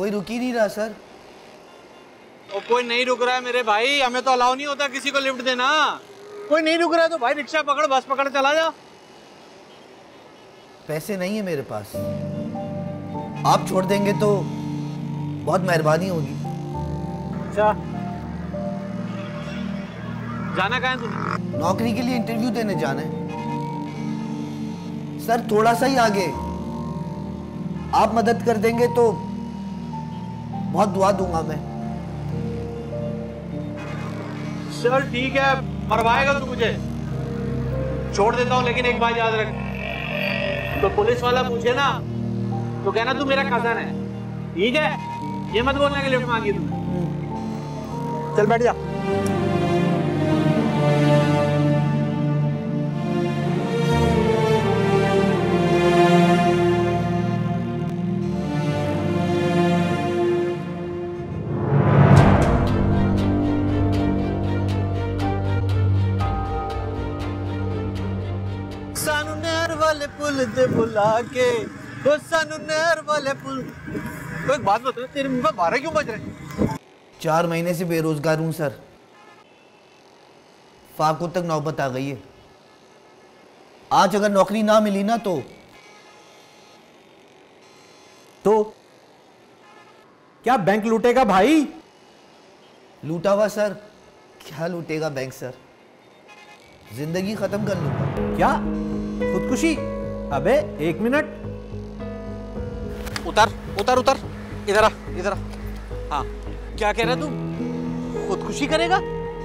कोई रुक ही नहीं रहा सर। और कोई नहीं रुक रहा है मेरे भाई, हमें तो अलाउ नहीं होता किसी को लिफ्ट देना। कोई नहीं रुक रहा है तो भाई रिक्शा पकड़, बस पकड़, चला जा। पैसे नहीं है मेरे पास, आप छोड़ देंगे तो बहुत मेहरबानी होगी। अच्छा, जाना कहाँ है तुझे? नौकरी के लिए इंटरव्यू देने जाना है सर, थोड़ा सा ही आगे। आप मदद कर देंगे तो बहुत दुआ दूंगा मैं। चल ठीक है, मरवाएगा तू मुझे, छोड़ देता हूँ, लेकिन एक बात याद रख, तो पुलिस वाला पूछे ना तो कहना तू मेरा कजन है, ठीक है? ये मत बोलना कि लिफ्ट मांगी तू। चल बैठ जा। सानू नहर वाले पुल ते बुला के, वो सानू नहर वाले पुल। तो एक बात बता, तेरे मुंह में 12 क्यों बज रहे? 4 महीने से बेरोजगार हूं सर, फाको तक नौबत आ गई है। आज अगर नौकरी ना मिली ना तो क्या बैंक लूटेगा भाई? लूटा हुआ सर, क्या लूटेगा बैंक सर, जिंदगी खत्म कर लूंगा। क्या खुदकुशी? अबे 1 मिनट, उतर उतर उतर, इधर आ, इधर आ। हाँ, क्या कह रहा तू? खुदकुशी करेगा?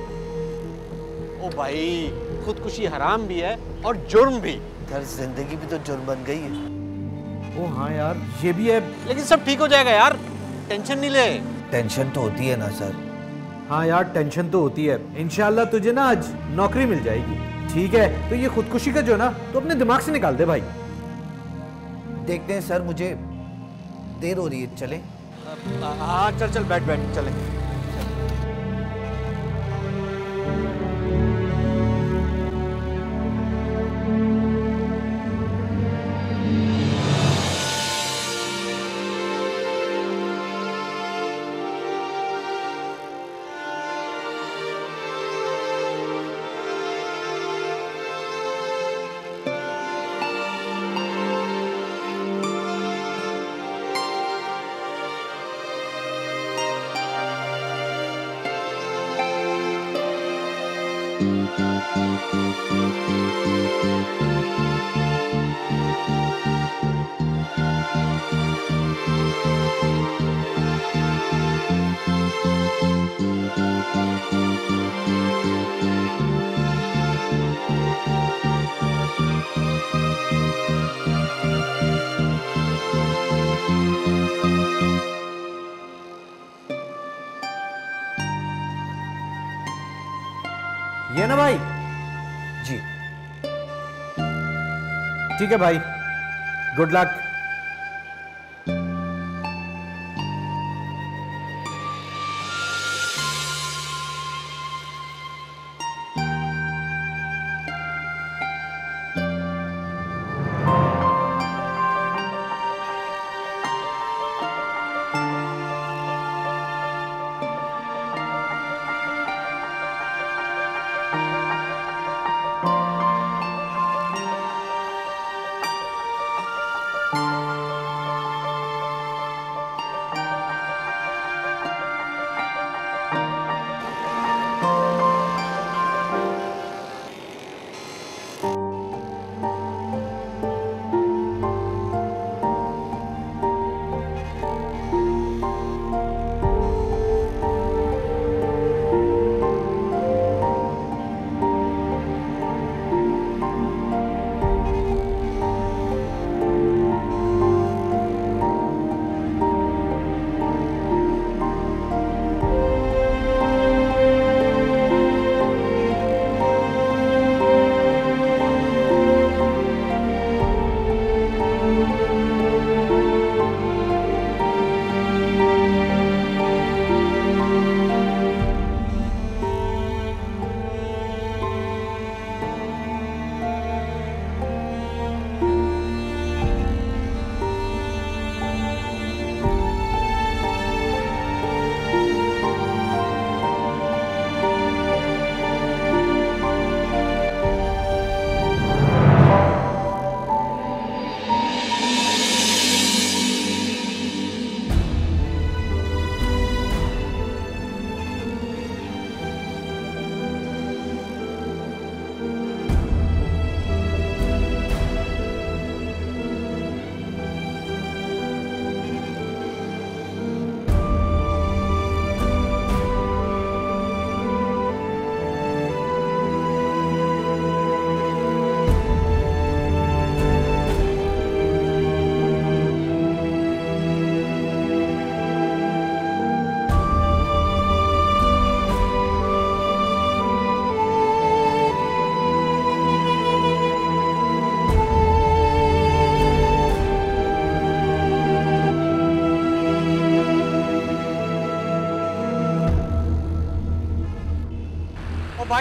ओ भाई, खुदकुशी हराम भी है और जुर्म भी। घर जिंदगी भी तो जुर्म बन गई है। ओ हाँ यार, ये भी है। लेकिन सब ठीक हो जाएगा यार, टेंशन नहीं ले। टेंशन तो होती है ना सर। हाँ यार, टेंशन तो होती है। इंशाल्लाह तुझे ना आज नौकरी मिल जाएगी, ठीक है? तो ये खुदकुशी का जो ना, तो अपने दिमाग से निकाल दे भाई। देखते हैं सर, मुझे देर हो रही है, चलें? हाँ चल चल, बैठ बैठ, चले। ये ना भाई। जी ठीक है भाई, गुड लक।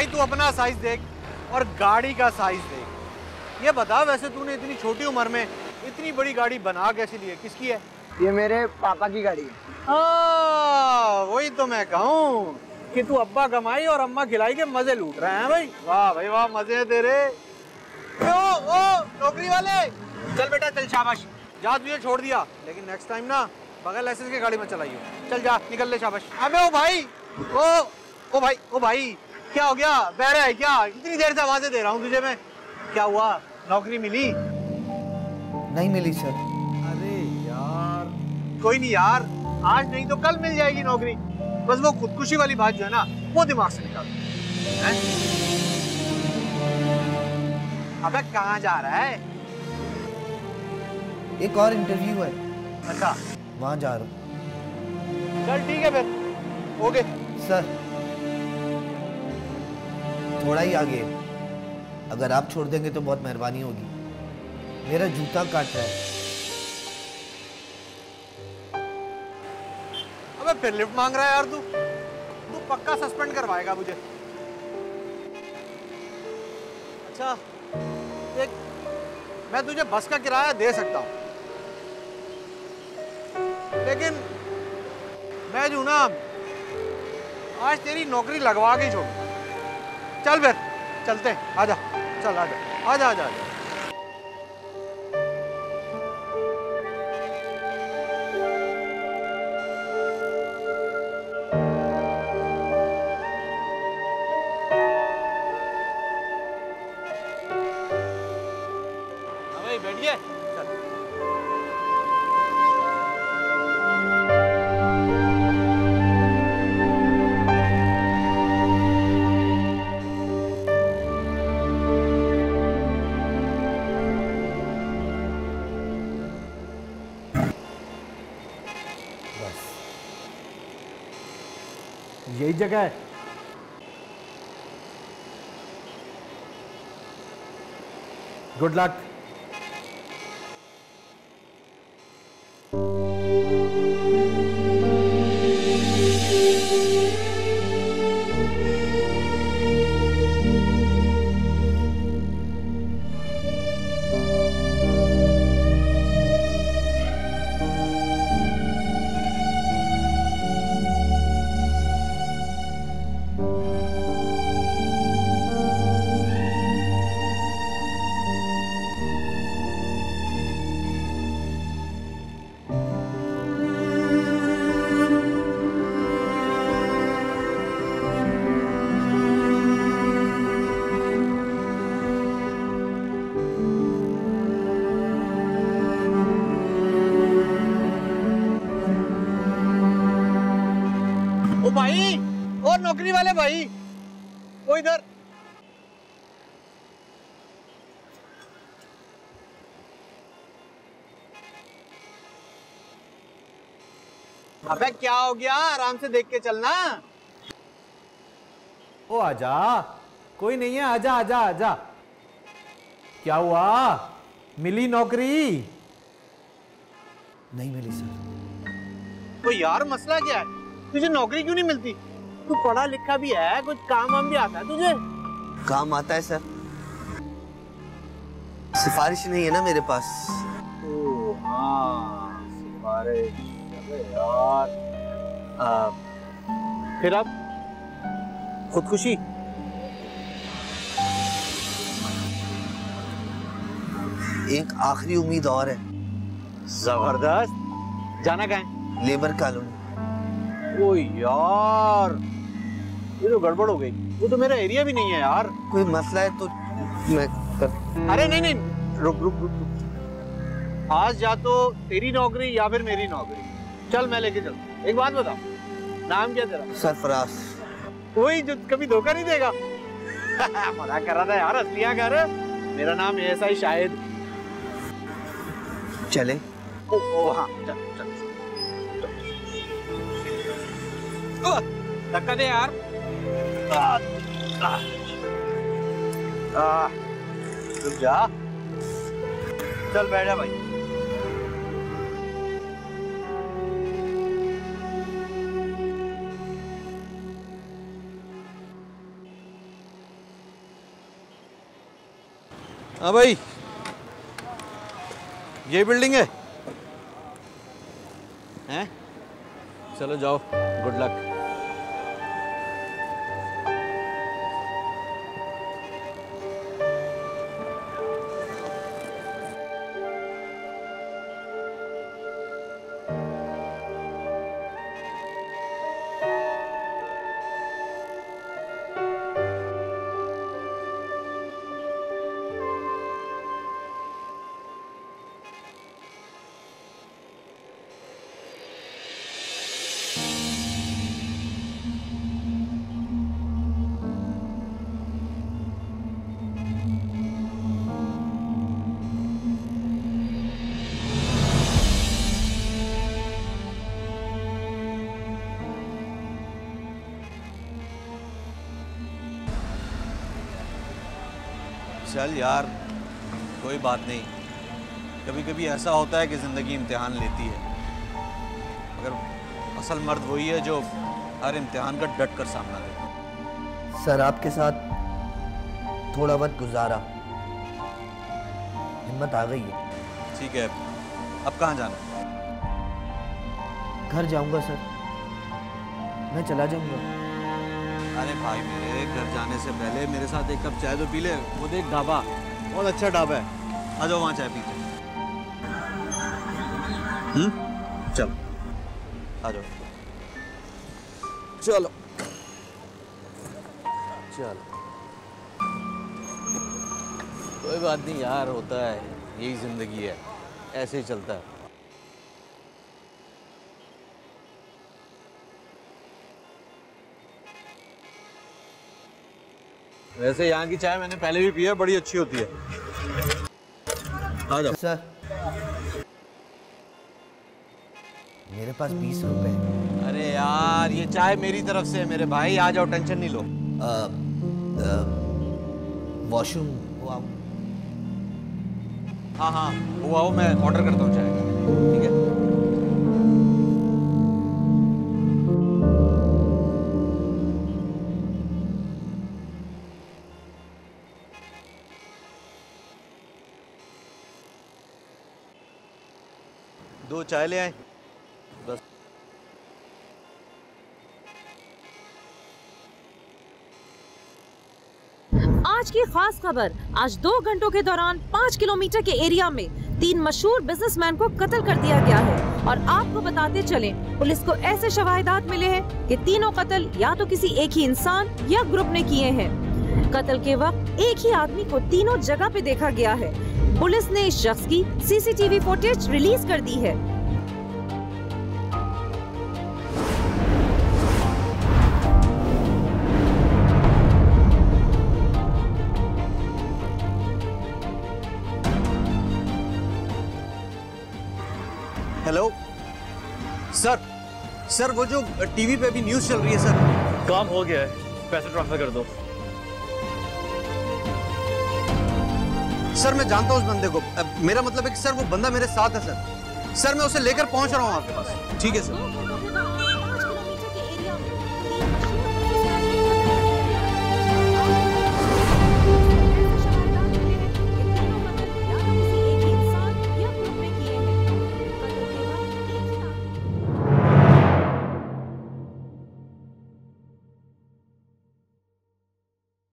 तू अपना साइज देख और गाड़ी का साइज देख। ये बता, वैसे तूने इतनी छोटी उम्र में इतनी बड़ी गाड़ी बना कैसे ली है? किसकी है? ये मेरे पापा की गाड़ी है। हाँ, वही तो मैं कहूँ कि तू अब्बा कमाई और अम्मा खिलाई के मजे लूट रहे हैं भाई। वाह भाई वाह, मजे हैं तेरे। ओ नौकरी वाले, चल बेटा चल, शाबाश। जा, तुझे छोड़ दिया, लेकिन नेक्स्ट टाइम ना बगैर लाइसेंस की गाड़ी में चलाइयो। चल जा, निकल ले, शाबाश। अबे ओ भाई, ओ भाई, क्या हो गया? बहरा है क्या? इतनी देर से आवाजें दे रहा हूँ तुझे मैं। क्या हुआ, नौकरी मिली? नहीं मिली सर। अरे यार, कोई नहीं यार, आज नहीं तो कल मिल जाएगी नौकरी। बस वो खुदकुशी वाली बात जो है ना, वो दिमाग से निकाल। अबे कहाँ जा रहा है? एक और इंटरव्यू है। अच्छा, वहां जा रहा हूँ। चल ठीक है फिर, ओके। सर थोड़ा ही आगे, अगर आप छोड़ देंगे तो बहुत मेहरबानी होगी। मेरा जूता काट रहा है। अबे फिर लिफ्ट मांग रहा है यार तू पक्का सस्पेंड करवाएगा मुझे। अच्छा देख, मैं तुझे बस का किराया दे सकता हूँ, लेकिन मैं जो ना आज तेरी नौकरी लगवा के छोड़। चल फिर चलते, आजा, चल आजा आजा आजा, आजा। बैठिए, चल। बस यही जगह है। Good luck. ओ भाई, और नौकरी वाले भाई, वो इधर। अबे क्या हो गया, आराम से देख के चलना। ओ आजा, कोई नहीं है, आजा आजा आजा। क्या हुआ, मिली नौकरी? नहीं मिली सर। तो यार मसला क्या है, तुझे नौकरी क्यों नहीं मिलती? तू पढ़ा लिखा भी है, कुछ काम वाम भी आता है तुझे? काम आता है सर, सिफारिश नहीं है ना मेरे पास। ओ हाँ, सिफारिश। अबे यार, फिर अब खुदकुशी? एक आखिरी उम्मीद और है। जबरदस्त। जाना कहाँ है? Labour colony. ओ यार, ये तो गड़बड़ हो गई। वो तो मेरा एरिया भी नहीं है यार। कोई मसला है तो मैं कर... अरे नहीं नहीं, रुक रुक रुक रुक। आज या तो तेरी नौकरी या फिर मेरी नौकरी। चल मैं लेके चल। एक बात बता, नाम क्या तेरा? सरफराज। कोई जो कभी धोखा नहीं देगा। मजाक कर रहा था यार, असलिया कर। मेरा नाम ऐसा ही शायद। चले? ओ हाँ, चल चल। धक्का दे यार। रुक जा। चल बैठ जा भाई। हाँ भाई, ये बिल्डिंग है? हैं? चलो जाओ, गुड लक। चल यार, कोई बात नहीं। कभी कभी ऐसा होता है कि ज़िंदगी इम्तिहान लेती है, मगर असल मर्द वही है जो हर इम्तिहान का डट कर सामना दे। सर आपके साथ थोड़ा वक्त गुजारा, हिम्मत आ गई है। ठीक है, अब कहाँ जाना? घर जाऊंगा सर, मैं चला जाऊंगा। अरे भाई मेरे, घर जाने से पहले मेरे साथ एक कप चाय तो पी ले। वो देख ढाबा, बहुत अच्छा ढाबा है, आ जाओ वहाँ चाय पीते। चलो आ जाओ। चलो चलो, कोई बात नहीं यार, होता है, यही जिंदगी है, ऐसे ही चलता है। वैसे यहाँ की चाय मैंने पहले भी पी है, बड़ी अच्छी होती है। आ जाओ। सर मेरे पास 20 रुपए हैं। अरे यार, ये चाय मेरी तरफ से है मेरे भाई, आ जाओ, टेंशन नहीं लो। वॉशरूम हुआ? हाँ हाँ वो आओ, मैं ऑर्डर करता हूँ चाय, ठीक है? दो चाय ले आए बस। आज की खास खबर, आज 2 घंटों के दौरान 5 किलोमीटर के एरिया में 3 मशहूर बिजनेसमैन को कत्ल कर दिया गया है। और आपको बताते चलें, पुलिस को ऐसे शवाहिदात मिले हैं कि तीनों कत्ल या तो किसी एक ही इंसान या ग्रुप ने किए हैं। कत्ल के वक्त एक ही आदमी को तीनों जगह पे देखा गया है। पुलिस ने इस शख्स की सीसीटीवी फुटेज रिलीज कर दी है। हेलो सर, सर वो जो टीवी पे अभी न्यूज़ चल रही है सर। काम हो गया है, पैसे ट्रांसफर कर दो। सर मैं जानता हूँ उस बंदे को, मेरा मतलब है कि सर वो बंदा मेरे साथ है सर। सर मैं उसे लेकर पहुंच रहा हूँ आपके पास। ठीक है सर।